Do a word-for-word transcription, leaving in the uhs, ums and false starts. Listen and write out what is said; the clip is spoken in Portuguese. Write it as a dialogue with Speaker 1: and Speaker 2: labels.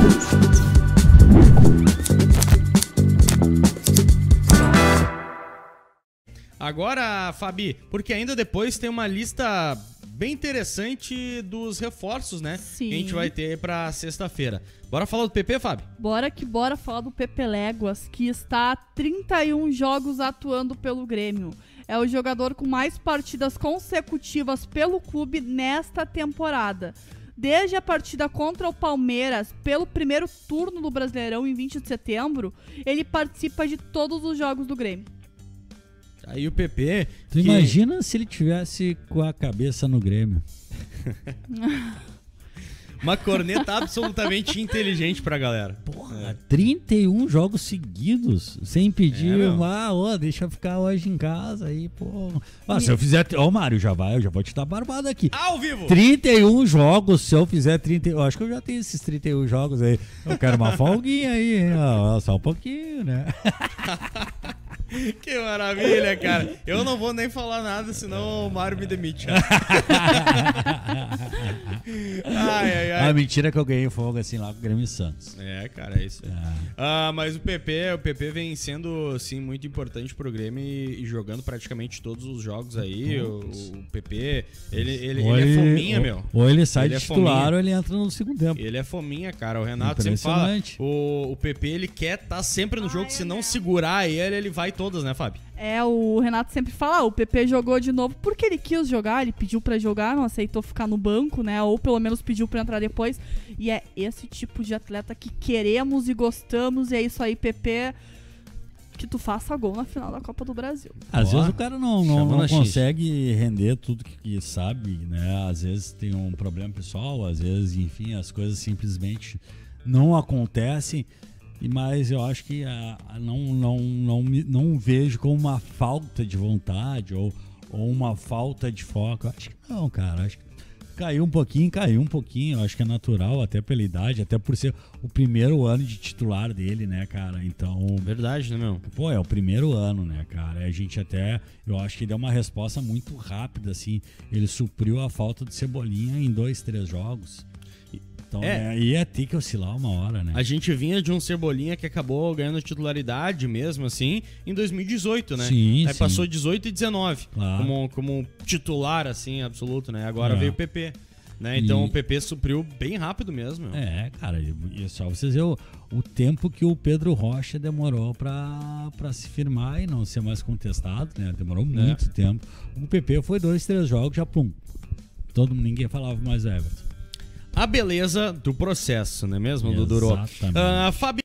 Speaker 1: Agora, Fabi, porque ainda depois tem uma lista bem interessante dos reforços, né?
Speaker 2: Sim.
Speaker 1: Que a gente vai ter pra sexta-feira. Bora falar do P P, Fabi?
Speaker 2: Bora que bora falar do Pepe Léguas, que está há trinta e um jogos atuando pelo Grêmio. É o jogador com mais partidas consecutivas pelo clube nesta temporada. Desde a partida contra o Palmeiras, pelo primeiro turno do Brasileirão em vinte de setembro, ele participa de todos os jogos do Grêmio.
Speaker 1: Aí o P P...
Speaker 3: Tu
Speaker 1: que...
Speaker 3: imagina se ele tivesse com a cabeça no Grêmio.
Speaker 1: Uma corneta absolutamente inteligente pra galera.
Speaker 3: Porra, é. trinta e um jogos seguidos, sem pedir, é, ah, ó, deixa eu ficar hoje em casa aí, pô. Ah, se eu fizer, ó, Mário, já vai, eu já vou te dar barbada aqui.
Speaker 1: Ao vivo!
Speaker 3: trinta e um jogos, se eu fizer trinta, eu acho que eu já tenho esses trinta e um jogos aí. Eu quero uma folguinha aí, hein? Ó, só um pouquinho, né?
Speaker 1: Que maravilha, cara. Eu não vou nem falar nada, senão o Mário me demite. ai, ai, ai.
Speaker 3: Ah, mentira que eu ganhei fogo assim lá com o Grêmio Santos.
Speaker 1: É, cara, é isso aí. É. Ah, mas o P P, o P P vem sendo, assim, muito importante pro Grêmio e, e jogando praticamente todos os jogos aí. O, o P P, ele, ele, ele, ele é fominha,
Speaker 3: ou,
Speaker 1: meu.
Speaker 3: Ou ele sai
Speaker 1: ele
Speaker 3: de
Speaker 1: é
Speaker 3: titular
Speaker 1: fominha.
Speaker 3: ou ele entra no segundo tempo.
Speaker 1: Ele é fominha, cara. O Renato sempre fala. O, o P P, ele quer estar tá sempre no jogo. Ah, é se não mesmo. segurar ele, ele vai todas, né, Fábio?
Speaker 2: É, o Renato sempre fala, ah, o P P jogou de novo porque ele quis jogar, ele pediu pra jogar, não aceitou ficar no banco, né, ou pelo menos pediu pra entrar depois, e é esse tipo de atleta que queremos e gostamos, e é isso aí, P P, que tu faça gol na final da Copa do Brasil.
Speaker 3: Às
Speaker 1: Boa.
Speaker 3: vezes o cara não, não, não consegue render tudo que sabe, né, às vezes tem um problema pessoal, às vezes, enfim, as coisas simplesmente não acontecem. Mas eu acho que a, a não, não, não, não vejo como uma falta de vontade ou, ou uma falta de foco. Acho que não, cara. Acho que caiu um pouquinho, caiu um pouquinho. Eu acho que é natural, até pela idade, até por ser o primeiro ano de titular dele, né, cara? Então.
Speaker 1: Verdade, né, meu?
Speaker 3: Pô, é o primeiro ano, né, cara? A gente até. Eu acho que deu uma resposta muito rápida, assim. Ele supriu a falta de Cebolinha em dois, três jogos. Então, é. é, ia ter que oscilar uma hora, né?
Speaker 1: A gente vinha de um Cebolinha que acabou ganhando titularidade mesmo, assim, em dois mil e dezoito, né?
Speaker 3: Sim,
Speaker 1: Aí
Speaker 3: sim.
Speaker 1: passou dezoito e dezenove
Speaker 3: claro.
Speaker 1: como, como titular, assim, absoluto, né? Agora é. veio o P P, né?
Speaker 3: E...
Speaker 1: Então o P P supriu bem rápido mesmo.
Speaker 3: É, cara, e é só vocês verem o, o tempo que o Pedro Rocha demorou pra, pra se firmar e não ser mais contestado, né? Demorou muito é. tempo. O P P foi dois, três jogos, já plum. Todo, ninguém falava mais Everton.
Speaker 1: A beleza do processo, não é mesmo, Dudu?
Speaker 3: Exatamente.
Speaker 1: Uh, Fabi